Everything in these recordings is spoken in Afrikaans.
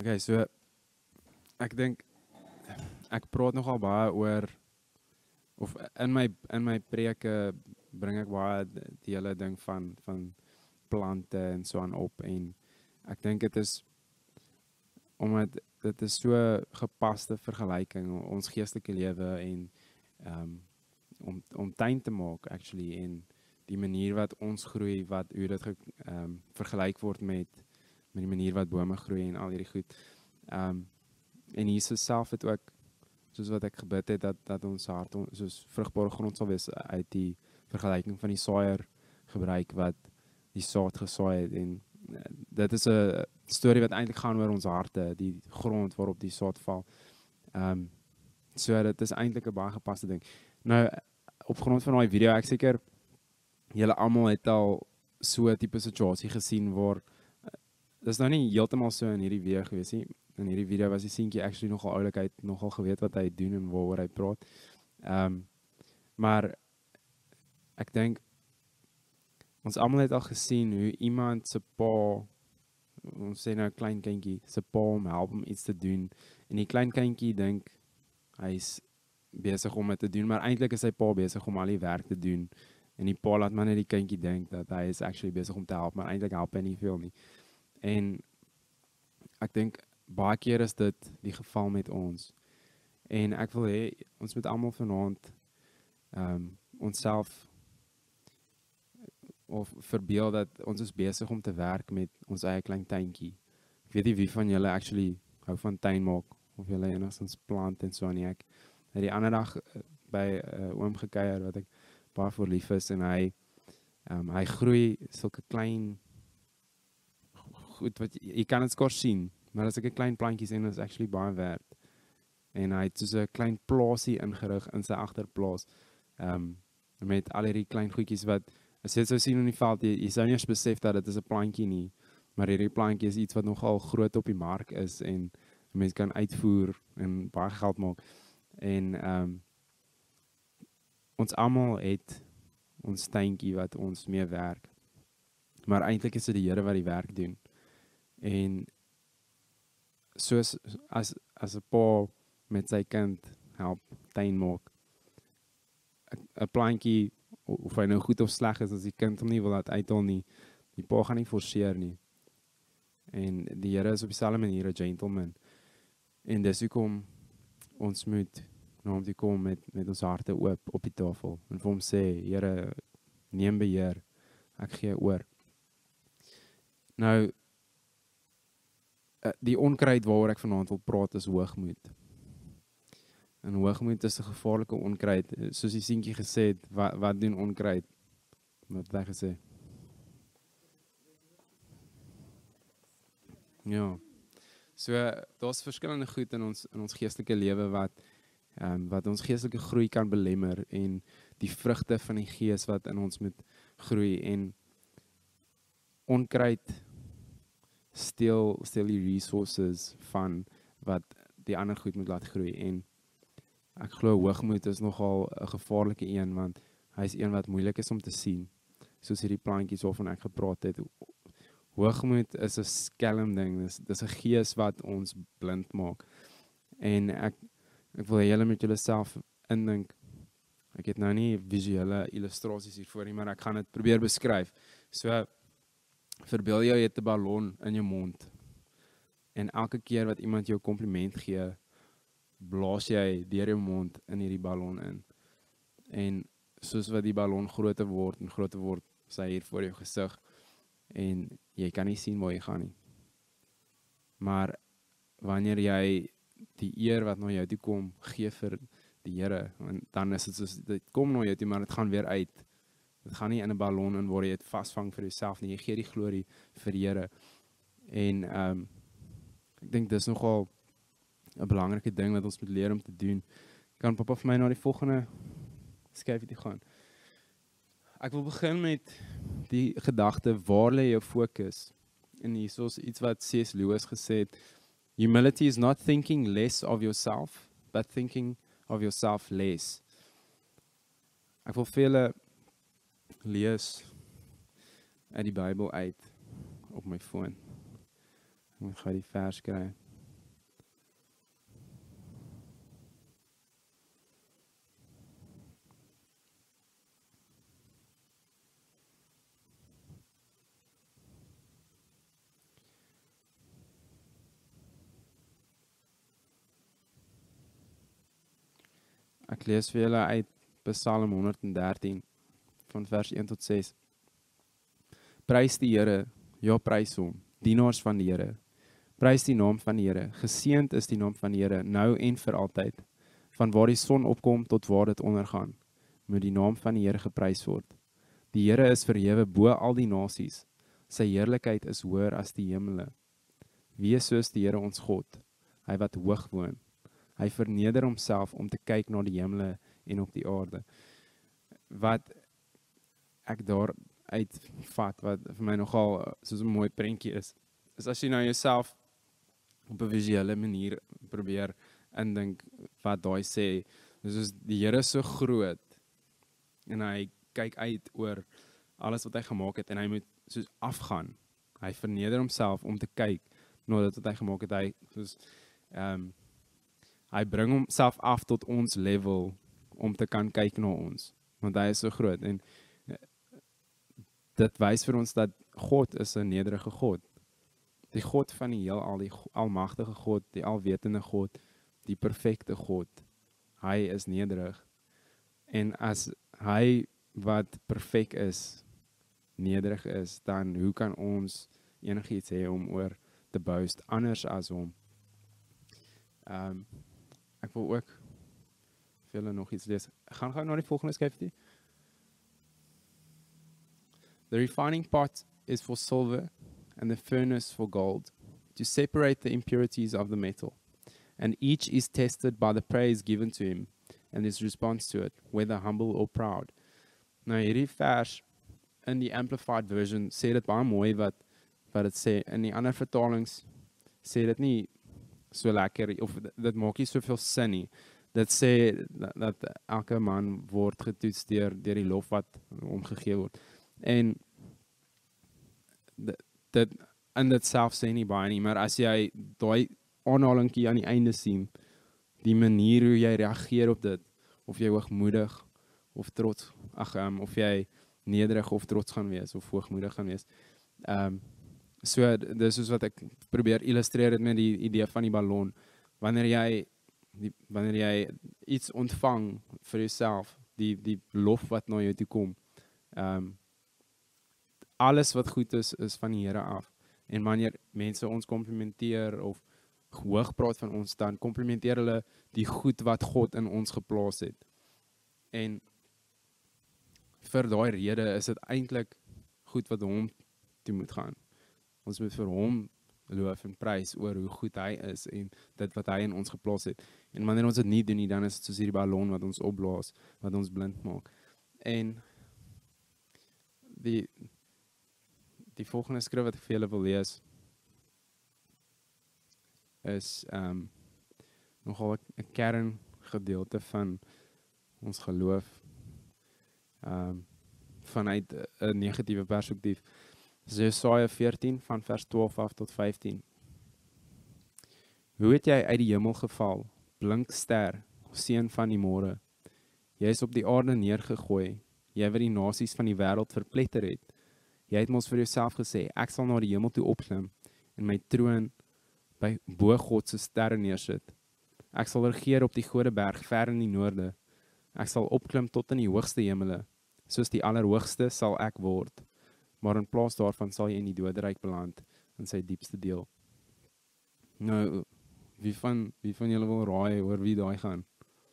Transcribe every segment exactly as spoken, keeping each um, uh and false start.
Okay, so ek dink ek praat nogal baie oor of in my in my preke bring ek baie d- die hele ding van van plante en so aan op en ek dink dit is omdat dit is so gepaste vergelyking ons geestelike lewe en um, om om tuin te maak actually en die manier wat ons groei wat hoe dit ge, um, vergelyk word met met die manier wat bome groei en al hierdie goed. Um, en Jesus self het ook soos wat ek gebid het dat dat ons hart on, soos vrugbare grond sal wees uit die vergelyking van die saaier gebruik wat die saad gesaai het en uh, dit is 'n storie wat eintlik gaan oor ons harte, die grond waarop die saad val. Ehm um, so dit is eintlik 'n baie gepaste ding. Nou op grond van daai video ek seker julle almal het al so 'n tipe situasie gesien waar uh, dis nou nie heeltemal so in hierdie video gewees nie. In hierdie video was die seentjie actually nogal oulik, hy het nogal geweet wat hy doen en waaroor hy praat. Ehm um, maar ek dink ons almal het al gesien hoe iemand se pa, ons sê nou 'n klein kindjie, se pa hom help om iets te doen en die klein kindjie dink hy's besig om dit te doen, maar eintlik is sy pa besig om al die werk te doen en die pa laat maar net die kindjie dink dat hy is actually besig om te help, maar eintlik help hy nie veel nie. En ek dink baie keer is dit die geval met ons. En ek wil hê ons moet almal vanaand ehm um, onsself of verbeel dat ons is besig om te werk met ons eie klein tuintjie. Ek weet nie wie van julle actually hou van tuin maak of julle enigstens plant en so aan nie. Ek het die ander dag uh, by 'n uh, oom gekuier wat ek baie voor lief is en hy um, hy groei sulke klein goed wat jy, jy kan dit skors sien, maar as ek 'n klein plantjies en dit is actually baie werd. En hy het so 'n klein plaasie ingerig in sy agterplaas. Ehm um, met al hierdie klein goedjies wat as jy dit sou sien in die veld, jy, jy sou nie eens besef dat dit is 'n plantjie nie, maar hierdie plantjie is iets wat nogal groot op die mark is en mense kan uitvoer en baie geld maak. En ehm um, ons almal het ons tuintjie wat ons mee werk. Maar eintlik is dit die Here wat die werk doen. En soos as as 'n pa met sy kind help tuin maak. 'n plantjie of hy nou goed of sleg is as die kind hom nie wil laat uithaal nie, die pa gaan nie forceer nie. En die Here is op dieselfde manier 'n gentleman. En dis hoekom ons moet na hom toe kom met met ons harte oop op die tafel en vir hom sê, Here, neem beheer. Ek gee oor. Nou die onkruid waaroor ek vanaand wil praat is hoogmoed. En hoogmoed is 'n gevaarlike onkruid, soos die seentjie gesê het, wat wat doen onkruid? Wat het hy gesê? Ja. So daar's verskillende goed in ons in ons geestelike lewe wat ehm um, wat ons geestelike groei kan belemmer en die vrugte van die gees wat in ons moet groei en onkruid steel steel die resources van wat die ander goed moet laat groei en ek glo hoogmoed is nogal 'n gevaarlike een want hy's een wat moeilik is om te sien. Soos hierdie plantjies waarvan ek gepraat het. Hoogmoed is 'n skelm ding. Dis dis 'n gees wat ons blind maak. En ek ek wil hê julle moet julleself indink. Ek het nou nie visuele illustrasies hiervoor nie, maar ek gaan dit probeer beskryf. So verbeel jou jy het 'n ballon in jou mond. En elke keer wat iemand jou 'n kompliment gee, blaas jy deur jou mond in hierdie ballon in. En soos wat die ballon groter word en groter word, sy hier voor jou gesig en jy kan nie sien waar jy gaan nie. Maar wanneer jy die eer wat na jou toe kom gee vir die Here, dan is dit soos dit kom na jou toe, maar dit gaan weer uit. Dit gaan nie in 'n ballon in waar jy dit vasvang vir jouself nie. Jy gee die glorie vir die Here. En ehm um, ek dink dis nogal 'n belangrike ding wat ons moet leer om te doen. Kan pappa vir my na die volgende skyfie toe gaan? Ek wil begin met die gedagte, waar lê jou fokus? En hier is iets wat C S Lewis gesê het, humility is not thinking less of yourself, but thinking of yourself less. Ek wil vir julle lees uit die Bybel uit op my foon. Ek moet gou die vers kry. Ek lees vir julle uit Psalm honderddertien van vers een tot ses. Prys die Here, ja prys hom, dienaars van die Here. Prys die naam van die Here, geseënd is die naam van die Here, nou en vir altyd. Van waar die son opkom tot waar dit ondergaan, moet die naam van die Here geprys word. Die Here is verhewe bo al die nasies, sy heerlikheid is hoër as die hemele. Wie is soos die Here ons God, hy wat hoog woon. Hy verneder homself om te kyk na die hemele en op die aarde. Wat ek daar uitvat, wat vir my nogal soos 'n mooi prentjie is, is as jy nou jouself op 'n visuele manier probeer indink wat daai sê, dis soos die Here is so groot en hy kyk uit oor alles wat hy gemaak het en hy moet soos afgaan. Hy verneder homself om te kyk na dit wat hy gemaak het. Hy soos ehm um, hy bring homself af tot ons level om te kan kyk na ons, want hy is so groot en dit wys vir ons dat God is 'n nederige God. Die God van die heelal, die almagtige God, die alwetende God, die perfekte God. Hy is nederig. En as hy wat perfek is, nederig is, dan hoe kan ons enigiets hê om oor te boast anders as hom? Ehm um, ek wil ook vir julle nog iets lees. Ek gaan gou na die volgende skryf toe. The refining pot is for silver and the furnace for gold, to separate the impurities of the metal. And each is tested by the praise given to him and his response to it, whether humble or proud. Nou hierdie vers in die Amplified version sê dit baie mooi wat wat dit sê. In die ander vertalings sê dit nie so lekker of dit maak nie soveel sin nie. Dit sê dat, dat elke man word getoets deur deur die lof wat hom gegee word. En dit, dit in dit self sê nie baie nie, maar as jy daai aanhalingkie aan die einde sien, die manier hoe jy reageer op dit, of jy hoogmoedig of trots, ag um, of jy nederig of trots gaan wees of hoogmoedig gaan wees. Ehm um, so dis soos wat ek probeer illustreer dit met die idee van die ballon. Wanneer jy die, wanneer jy iets ontvang vir jouself, die die lof wat na jou toe kom. Ehm um, alles wat goed is is van die Here af. En wanneer mense ons komplimenteer of hoog praat van ons, dan komplimenteer hulle die goed wat God in ons geplaas het. En vir daai rede is dit eintlik goed wat hom toe moet gaan. Ons moet vir hom loof en prys oor hoe goed hy is en dit wat hy in ons geplaas het. En wanneer ons dit nie doen nie, dan is dit soos hierdie ballon wat ons opblaas, wat ons blind maak. En die die volgende skrif wat ek vir julle wil lees is um, nogal 'n kerngedeelte van ons geloof um, vanuit 'n negatiewe perspektief. Jesaja veertien van vers twaalf af tot vyftien. Hoe het jy uit die hemel geval, blink ster, seun van die môre? Jy is op die aarde neergegooi, jy wat die nasies van die wêreld verpletter het. Jy het mos vir jouself gesê, ek sal na die hemel toe opklim en my troon by bo God se sterre neersit. Ek sal regeer op die Godeberg ver in die noorde. Ek sal opklim tot in die hoogste hemele, soos die allerhoogste sal ek word. Maar in plaas daarvan sal jy in die doderyk beland, in sy diepste deel. Nou, wie van, wie van julle wil raai oor wie daai gaan?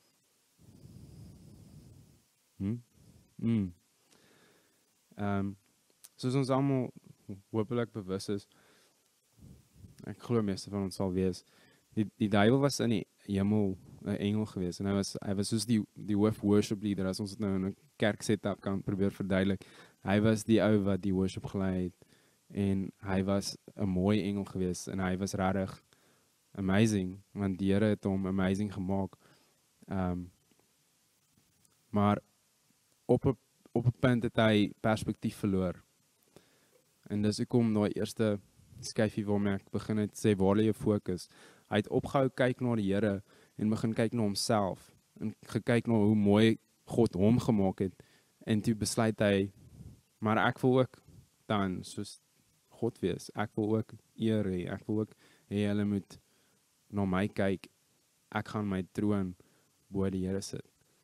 Hm? Hmm. Um, soos ons almal hopelik bewus is, ek glo meeste van ons sal wees, die, die duiwel was in die hemel 'n engel gewees, en hy was, hy was soos die, die hoof worship leader, as ons het nou in 'n kerk setup kan probeer verduidelik. Hy was die ou wat die worship gelei het, en hy was 'n mooi engel gewees, en hy was regtig amazing, want die Here het hom amazing gemaak. Um, maar op 'n op 'n punt het hy perspektief verloor. En dis hoekom daai eerste skyfie waarmee ek begin het sê, waar lê jou fokus? Hy het opgehou kyk na die Here en begin kyk na homself en gekyk na hoe mooi God hom gemaak het, en toe besluit hy, maar ek wil ook dan soos God wees. Ek wil ook eer hê. Ek wil ook hê hulle moet na my kyk. Ek gaan my troon bo die Here sit.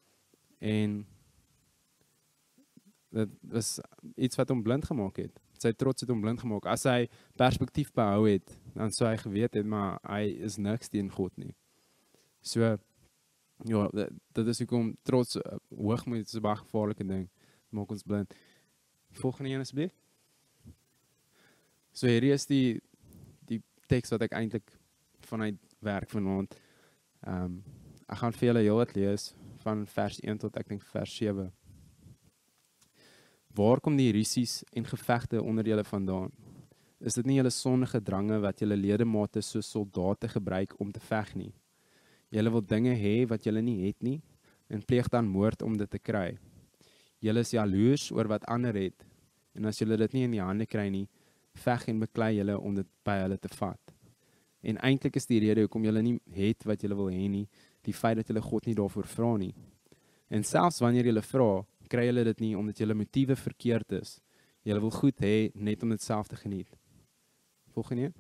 En dit was iets wat hom blind gemaak het. Sy trots het hom blind gemaak. As hy perspektief behou het, dan sou hy geweet het, maar hy is niks teen God nie. So, ja, dit, dit is hoekom trots, uh, hoogmoed is 'n baie gevaarlike ding. Maak ons blind. Volgende een asseblief. So hierdie is die die teks wat ek eintlik vanuit werk vanaand. Ehm um, ek gaan vir julle heel wat lees van vers een tot ek dink vers sewe. Waar kom die rusies en gevegte onder julle vandaan? Is dit nie julle sondige drange wat julle ledemate soos soldate gebruik om te veg nie? Julle wil dinge hê wat julle nie het nie en pleeg dan moord om dit te kry. Julle is jaloers oor wat ander het en as julle dit nie in die hande kry nie, veg en beklei julle om dit by hulle te vat. En eintlik is die rede hoekom julle nie het wat julle wil hê nie, die feit dat julle God nie daarvoor vra nie. En selfs wanneer julle vra, kry julle dit nie omdat julle motiewe verkeerd is. Julle wil goed hê net om dit self te geniet. Volgende een.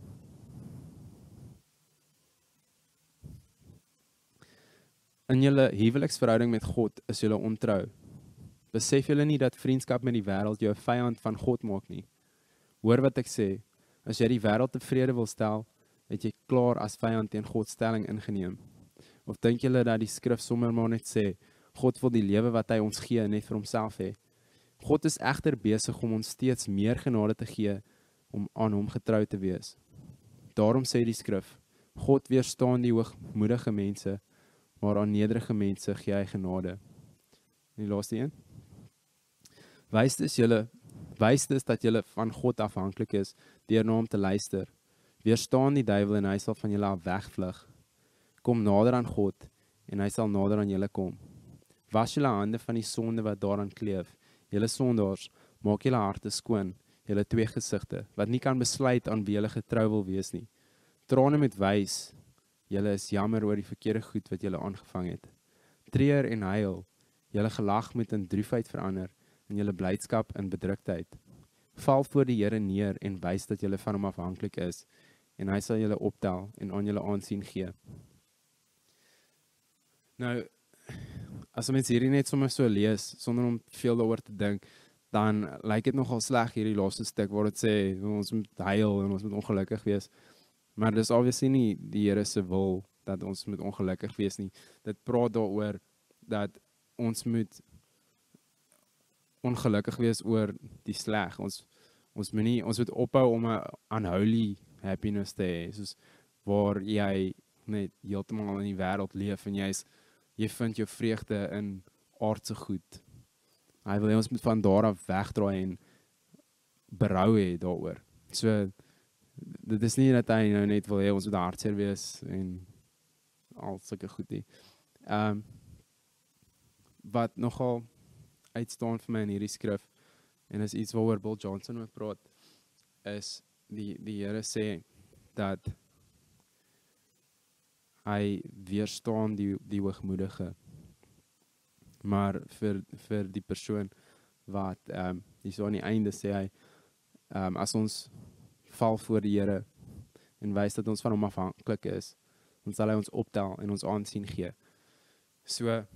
In julle huweliksverhouding met God is julle ontrou. Besef julle nie dat vriendskap met die wêreld jou 'n vyand van God maak nie? Hoor wat ek sê, as jy die wêreld tevrede wil stel, het jy klaar as vyand teen God stelling ingeneem. Of dink julle dat die skrif sommer maar net sê, God wil die lewe wat hy ons gee net vir homself hê? God is egter besig om ons steeds meer genade te gee om aan hom getrou te wees. Daarom sê die skrif, God weerstaan die hoogmoedige mense, maar aan nederige mense gee hy genade. En die laaste een. Wys dus julle, wys dus dat julle van God afhanklik is deur na hom te luister. Weerstaan die duiwel en hy sal van julle af wegvlug. Kom nader aan God en hy sal nader aan julle kom. Was julle hande van die sonde wat daaraan kleef. Julle sondaars, maak julle harte skoon, julle twee gesigte, wat nie kan besluit aan wie julle getrou wil wees nie. Trane met wys, julle is jammer oor die verkeerde goed wat julle aangevang het. Treur en huil, julle gelag moet in droefheid verander, en julle blydskap in bedruktheid. Val voor die Here neer en wys dat julle van hom afhanklik is, en hy sal julle optel en aan julle aansien gee. Nou, as mens hierdie net sommer so lees, sonder om veel daaroor te dink, dan lyk dit nogal sleg hierdie laaste stuk, waar dit sê, ons moet huil en ons moet ongelukkig wees. Maar dis obviously nie die Here se wil, dat ons moet ongelukkig wees nie. Dit praat daaroor, dat ons moet ongelukkig wees oor die sleg. Ons, ons, moet nie, ons moet ophou om 'n unholy happiness te hê, soos waar jy net heeltemal in die wêreld leef, en jy is jy vind jou vreugde in aardse goed. Hy wil hê ons moet van daar af wegdraai en berou hê daaroor. So, dit is nie dat hy nou net wil hê ons moet hartseer wees en al sulke goed nie. Um, wat nogal uitstaan vir my in hierdie skrif, en is iets waaroor Bill Johnson oor praat, is die, die Here sê dat hy weerstaan die, die hoogmoedige. Maar vir, vir die persoon wat, um, die so aan die einde sê hy, um, as ons val voor die Here en wys dat ons van hom afhanklik is, dan sal hy ons optel en ons aansien gee. So,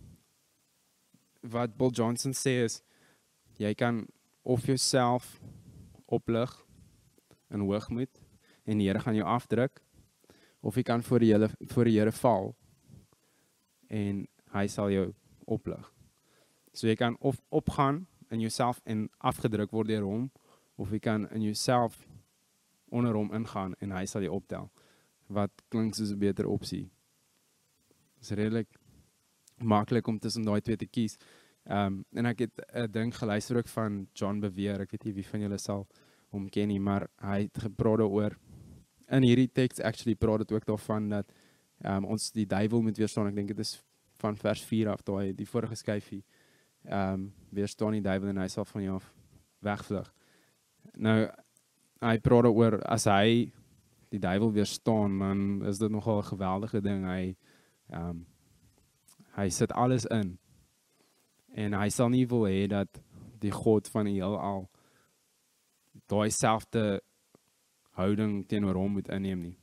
wat Bill Johnson sê is, jy kan of jouself oplig in hoogmoed en die Here gaan jou afdruk, of jy kan voor die Here, voor die Here val en hy sal jou oplig. So jy kan of opgaan in jouself en afgedruk word deur hom, of jy kan in jouself onder hom ingaan en hy sal jou optel. Wat klink soos 'n beter opsie. Dit is redelik maklik om tussen daai twee te kies. Um, en ek het 'n ding geluister ook van John Bevere, ek weet nie wie van julle sal hom ken nie, maar hy het gepraat daaroor. In hierdie teks actually praat dit ook daarvan dat um, ons die duiwel moet weerstaan. Ek dink dit is van vers vier af, daai die vorige skyfie. Um, weerstaan die duiwel en hy sal van jou af wegvlug. Nou, hy praat daaroor, as hy die duiwel weerstaan, dan is dit nogal 'n geweldige ding. Hy, um, hy sit alles in. En hy sal nie wil hê dat die God van die heelal daai selfde houding teenoor hom moet inneem nie.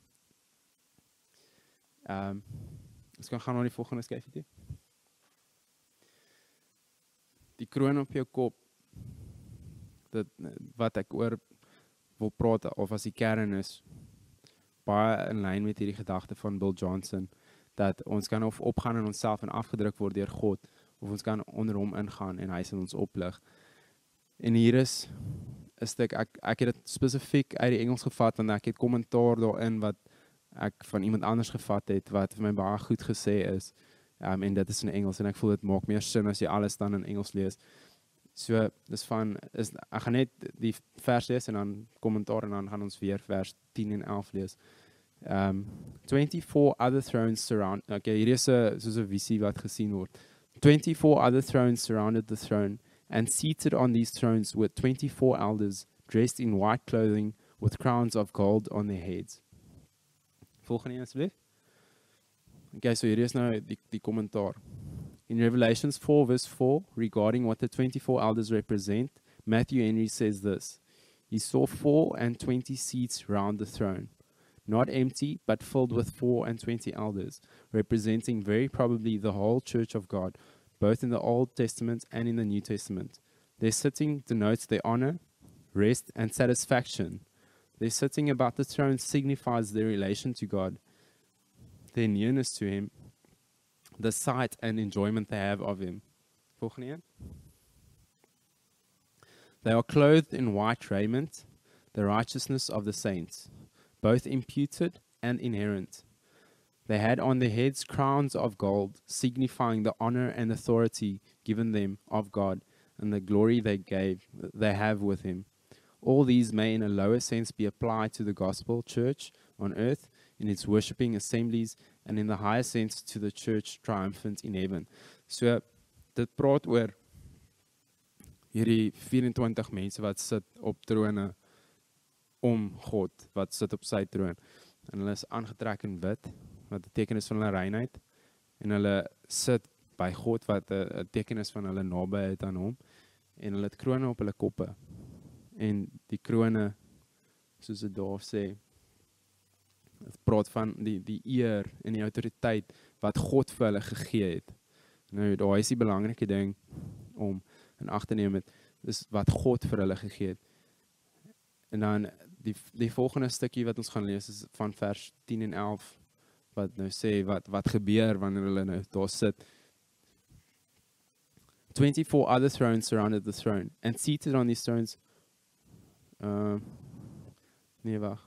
Um, ons kan gaan na die volgende skyfie toe. die kroon op jou kop, dit, wat ek oor wil praat, of as die kern is, baie in lyn met hierdie gedagte van Bill Johnson, dat ons kan of opgaan in onsself en afgedruk word deur God, of ons kan onder hom ingaan en hy sal ons oplig. En hier is 'n stuk, ek, ek het dit spesifiek uit die Engels gevat, want ek het kommentaar daarin wat ek van iemand anders gevat het, wat vir my baie goed gesê is, um, en dit is in Engels, en ek voel dit maak meer sin as jy alles dan in Engels lees. So, dis van, is, ek gaan net die vers lees, en dan kommentaar, en dan gaan ons weer vers tien en elf lees. Um, twenty-four other thrones surround, okay, hier is 'n soos 'n visie wat gesien word. twenty-four other thrones surrounded the throne, and seated on these thrones were twenty-four elders, dressed in white clothing, with crowns of gold on their heads. Volgende asseblief. Okay, so hier is nou die, die kommentaar. In Revelations four verse four, regarding what the twenty-four elders represent, Matthew Henry says this: he saw four and twenty seats round the throne, not empty, but filled with four and twenty elders, representing very probably the whole church of God, both in the Old Testament and in the New Testament. Their sitting denotes their honor, rest, and satisfaction. Their sitting about the throne signifies their relation to God, their nearness to Him, the sight and enjoyment they have of Him. Volgende een. They are clothed in white raiment, the righteousness of the saints, both imputed and inherent. They had on their heads crowns of gold, signifying the honor and authority given them of God and the glory they gave they have with Him. All these may in a lower sense be applied to the gospel church on earth in its worshipping assemblies, and in the higher sense to the church triumphant in heaven. So dit praat oor hierdie vyf-en-twintig mense wat sit op trone om God, wat sit op sy troon. En hulle is aangetrek in wit, wat 'n teken is van hulle reinheid, en hulle sit by God, wat 'n teken is van hulle nabyheid aan hom, en hulle het krone op hulle koppe. En die krone, soos dit daar sê, het praat van die, die eer en die autoriteit wat God vir hulle gegee het. Nou, daar is die belangrike ding om in ag te neem, het, is wat God vir hulle gegee het. En dan die, die volgende stukkie wat ons gaan lees is van vers tien en elf, wat nou sê, wat, wat gebeur wanneer hulle nou daar sit. twenty-four other thrones surrounded the throne, and seated on these thrones, uh, nee, wacht.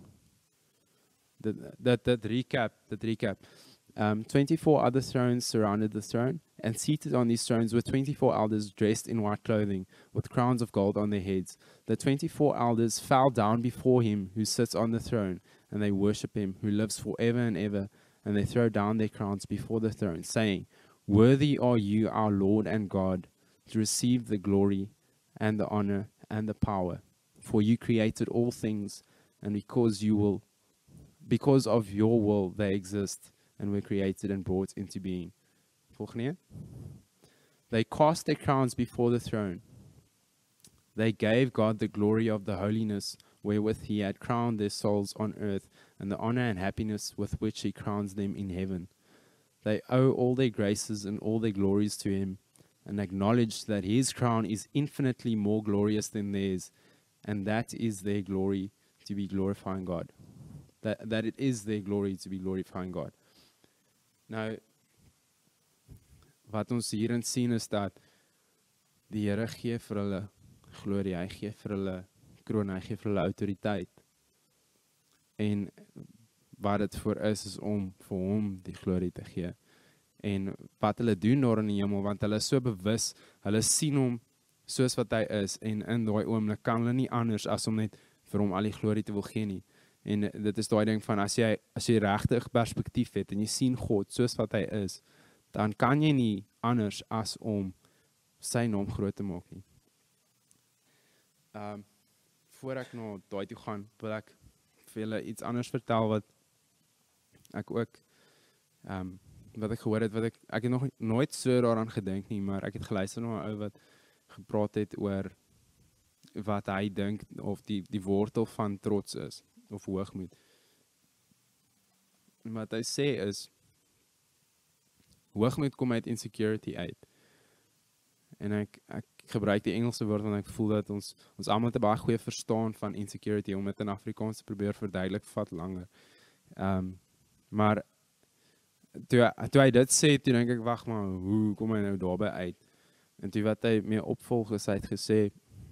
That, that recap, that recap. Um, twenty-four other thrones surrounded the throne, and seated on these thrones were twenty-four elders dressed in white clothing, with crowns of gold on their heads. The twenty-four elders fell down before Him who sits on the throne, and they worship Him who lives forever and ever, and they throw down their crowns before the throne, saying, "Worthy are you, our Lord and God, to receive the glory and the honor and the power, for you created all things, and because you will Because of your will they exist and were created and brought into being." Volgende. They cast their crowns before the throne. They gave God the glory of the holiness wherewith He had crowned their souls on earth, and the honor and happiness with which He crowns them in heaven. They owe all their graces and all their glories to Him, and acknowledge that His crown is infinitely more glorious than theirs, and that is their glory, to be glorifying God. That, that it is their glory to be glorifying God. Nou, wat ons hierin sien is dat die Here gee vir hulle glorie, hy gee vir hulle kroon, hy gee vir hulle autoriteit. En wat dit voor is, is om vir hom die glorie te gee. En wat hulle doen daar in die hemel, want hulle is so bewus, hulle sien hom soos wat hy is, en in daai oomblik kan hulle nie anders as om net vir hom al die glorie te wil gee nie. En dit is daai ding van, as jy, as jy regtig perspektief het, en jy sien God soos wat hy is, dan kan jy nie anders as om sy naam groot te maak nie. Um, voor ek na daai toe gaan, wil ek vir julle iets anders vertel, wat ek ook, um, wat ek gehoor het, wat ek, ek het nog nooit so daaraan gedink nie, maar ek het geluister na 'n ou wat gepraat het oor wat hy dink, of die, die wortel van trots is, of hoogmoed. En wat hy sê is, hoogmoed kom uit insecurity uit. En ek ek gebruik die Engelse woord want ek voel dat ons ons almal het 'n baie goeie verstaan van insecurity om dit in Afrikaans te probeer verduidelik vat langer. Ehm um, maar toe toe hy dit sê, toe dink ek wag maar, hoe kom hy nou daarby uit? En toe wat hy mee opvolg is, hy het gesê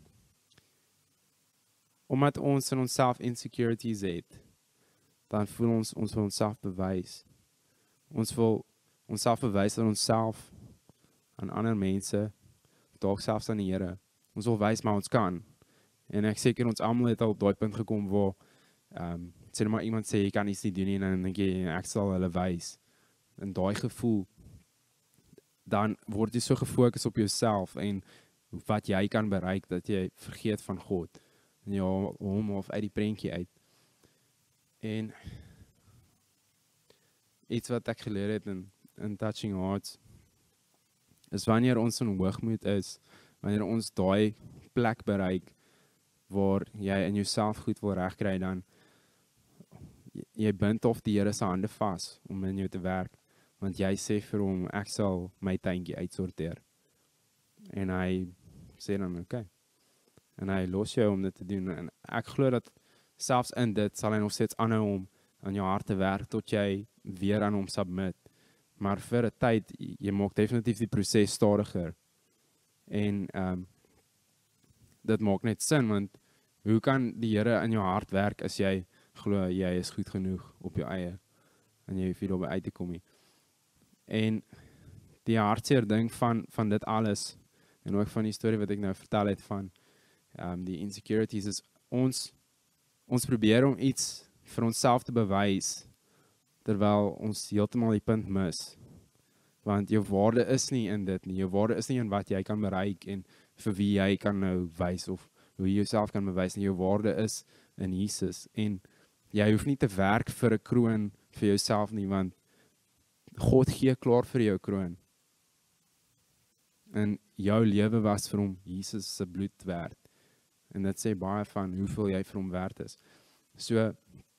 omdat ons in onsself insecurities het, dan voel ons ons wil onsself bewys. Ons wil onsself bewys aan onsself, aan ander mense, dalk selfs aan die Here. Ons wil wys maar ons kan. En ek seker ons almal het al op daai punt gekom waar ehm um, sê maar iemand sê jy kan iets nie doen nie en dan dink jy ek sal hulle wys. En daai gevoel, dan word jy so gefokus op jouself en wat jy kan bereik dat jy vergeet van God. En ja, hom of uit die prentjie uit. En iets wat ek geleer het in, in Touching Hearts, is wanneer ons in hoogmoed is, wanneer ons daai plek bereik, waar jy in jouself goed wil regkry, dan jy, jy bind of die Here se hande vas, om in jou te werk, want jy sê vir hom, ek sal my tuintjie uitsorteer. En hy sê dan, oké. Okay. En hy los jou om dit te doen, en ek glo dat selfs in dit sal hy nog steeds aanhou om aan jou hart te werk, tot jy weer aan hom submit. Maar vir 'n tyd, jy maak definitief die proses stadiger. En um, dit maak net sin, want hoe kan die Here in jou hart werk as jy glo jy is goed genoeg op jou eie en jy hoef nie daarby uit te kom nie. En die hartseer ding van van dit alles en ook van die storie wat ek nou vertel het van um, die insecurities is ons ons probeer om iets vir onsself te bewys terwyl ons heeltemal die punt mis. Want jou waarde is nie in dit nie. Jou waarde is nie in wat jy kan bereik en vir wie jy kan nou wys of hoe jy jouself kan bewys nie. Jou waarde is in Jesus en jy hoef nie te werk vir 'n kroon vir jouself nie, want God gee klaar vir jou kroon. En jou lewe was vir hom Jesus se bloed werd. En dit sê baie van hoeveel jy vir hom werd is. So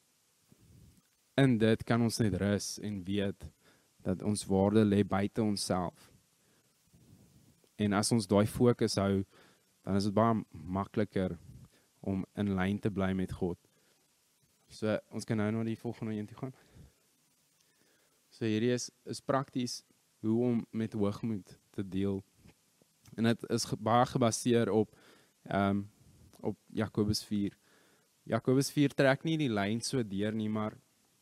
in dit kan ons net rus en weet dat ons waarde lê buite onsself. En as ons daai fokus hou, dan is dit baie makliker om in lyn te bly met God. So ons kan nou na die volgende een toe gaan. So hierdie is is prakties hoe om met hoogmoed te deel. En dit is ge, baie gebaseer op ehm um, op Jakobus vier. Jakobus vier trek nie die lyn so deur nie, maar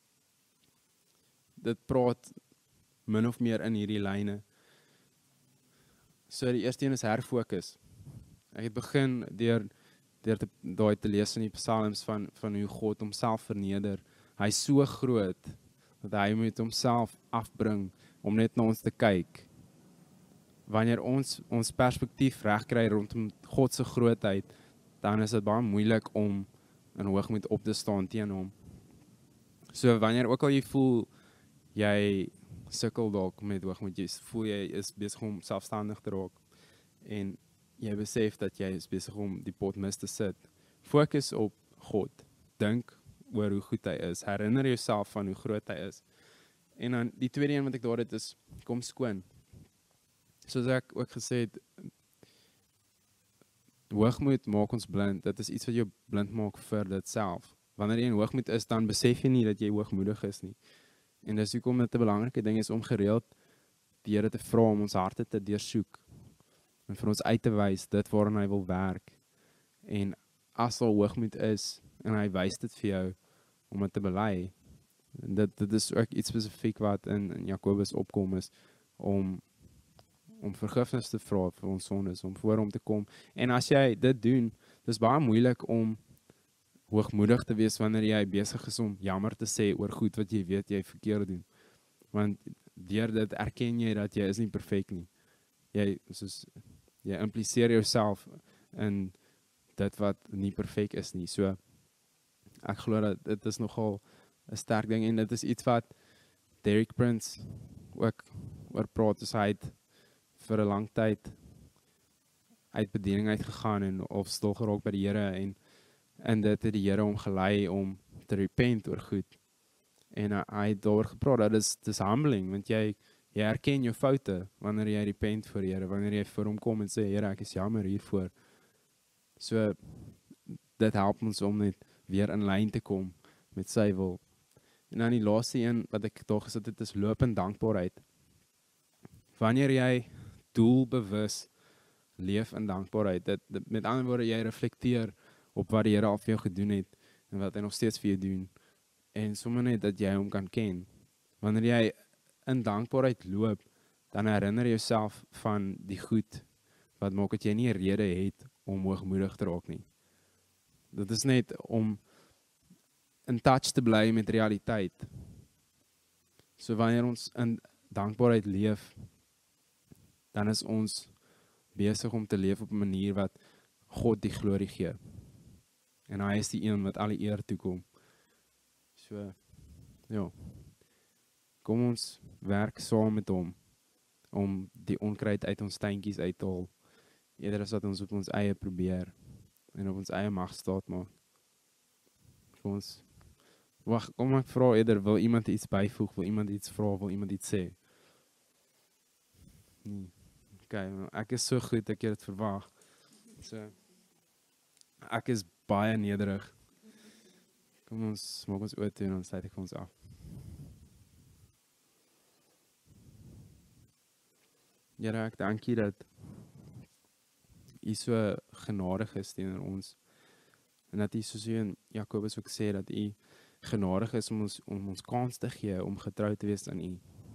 dit praat min of meer in hierdie lyne. So die eerste een is herfokus. Ek het begin deur deur te daai te lees in die psalms van van hoe God homself verneder. Hy's so groot dat hy moet homself afbring om net na ons te kyk. Wanneer ons ons perspektief reg kry rondom God se grootheid, dan is dit baie moeilik om in hoogmoed op te staan teen hom. So wanneer ook al jy voel jy sukkel dalk met hoogmoed, jy voel jy is besig om selfstandig te raak en jy besef dat jy is besig om die pot mis te sit. Fokus op God. Dink oor hoe goed hy is. Herinner jouself van hoe groot hy is. En dan die tweede een wat ek daar het is, kom skoon. Soos ek ook gesê het, hoogmoed maak ons blind. Dit is iets wat jou blind maak vir dit self. Wanneer jy in hoogmoed is, dan besef jy nie dat jy hoogmoedig is nie. En dis hoekom dit 'n belangrike ding is om gereeld die Here te vra om ons harte te deursoek en vir ons uit te wys dit waaraan hy wil werk. En as al hoogmoed is en hy wys dit vir jou om dit te bely, dit dit is ook iets spesifiek wat in, in Jakobus opkom is om om vergifnis te vra vir ons sondes, om voor hom te kom. En as jy dit doen, dis baie moeilik om hoogmoedig te wees wanneer jy besig is om jammer te sê oor goed wat jy weet jy verkeerd doen. Want deur dit erken jy dat jy is nie perfek nie. Jy soos jy impliseer jouself in dit wat nie perfek is nie. So ek glo dat dit is nogal 'n sterk ding en dit is iets wat Derek Prince ook oor praat. Dus hy het vir 'n lang tyd uit bediening uitgegaan en of stil geraak by die Here en en dit het die Here hom gelei om te repent oor goed. En uh, hy het daaroor gepraat dat dit is dis humbling want jy Jy erken jou foute wanneer jy repent voor Here, wanneer jy voor hom kom en sê, Here, ek is jammer hiervoor. So, dit help ons om net weer in lyn te kom met sy wil. En dan die laaste een wat ek daar gesit het, is loop in dankbaarheid. Wanneer jy doelbewus leef in dankbaarheid, dit, dit, met ander woorde, jy reflekteer op wat die Here al vir jou gedoen het, en wat hy nog steeds vir jou doen, en sommer net dat jy hom kan ken. Wanneer jy in dankbaarheid loop, dan herinner jy jouself van die goed, wat maak dat jy nie 'n rede het om hoogmoedig te raak nie. Dit is net om in touch te bly met realiteit. So wanneer ons in dankbaarheid leef, dan is ons besig om te leef op 'n manier wat God die glorie gee. En hy is die een wat al die eer toekom. So, ja. Kom ons werk saam met hom, om die onkruid uit ons tuintjies uit te haal, eerder as wat ons op ons eie probeer, en op ons eie mag staat maak. Kom ons, wacht, kom ek vra eerder, wil iemand iets byvoeg, wil iemand iets vra, wil iemand iets sê? Nee. Ok, ek is so goed, ek het dit verwag. So, ek is baie nederig. Kom ons, maak ons oor toe en dan sluit ek vir ons af. Here, ek dank U dat U so genadig is teenoor ons. En dat U, soos U in Jakobus ook sê, dat U genadig is om ons, om ons kans te gee om getrou te wees aan U.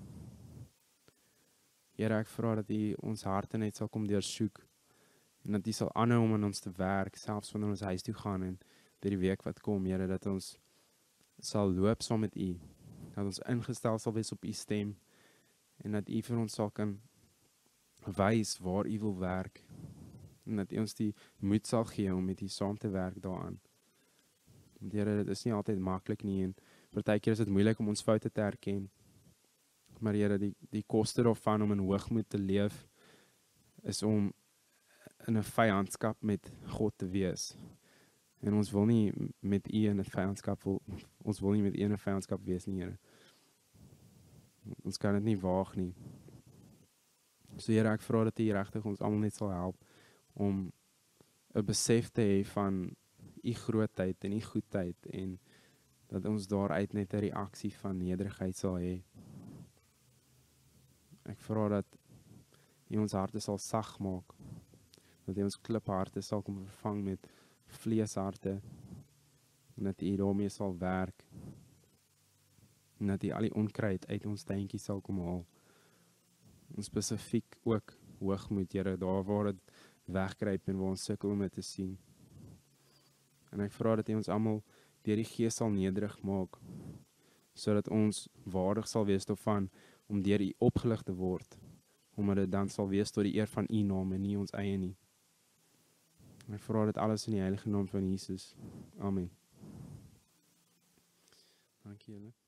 Here, ek vra dat U ons harte net sal kom deursoek, en dat U sal aanhou om aan ons te werk, selfs wanneer ons huis toe gaan en deur die week wat kom, Here, dat ons sal loop saam met U, dat ons ingestel sal wees op U stem, en dat U vir ons sal kan wys waar U wil werk, en dat U ons die moed sal gee om met U saam te werk daaraan. Want Here, dit is nie altyd maklik nie, en partykeer is dit moeilik om ons foute te erken, maar Here, die, die koste daarvan om in hoogmoed te leef, is om in 'n vyandskap met God te wees. En ons wil nie met U in 'n vyandskap wil, ons wil nie met U in 'n vyandskap wees nie, Here. Ons kan dit nie waag nie. So Here, ek vra dat U regtig ons almal net sal help om 'n besef te hê van U grootheid en U goedheid, en dat ons daaruit net 'n reaksie van nederigheid sal hê. Ek vra dat U ons harte sal sag maak, dat U ons klipharte sal kom vervang met vleesharte, en dat U daarmee sal werk, en dat U al die onkruid uit ons tuintjies sal kom haal. En spesifiek ook hoogmoed, Here, daar waar dit wegkruip en waar ons sukkel om dit te sien. En ek vra dat U ons almal deur die Gees sal nederig maak, sodat ons waardig sal wees daarvan om deur U opgelig te word, omdat dit dan sal wees tot die eer van U naam en nie ons eie nie. Ek vra dit alles in die heilige naam van Jesus. Amen. Dankie julle.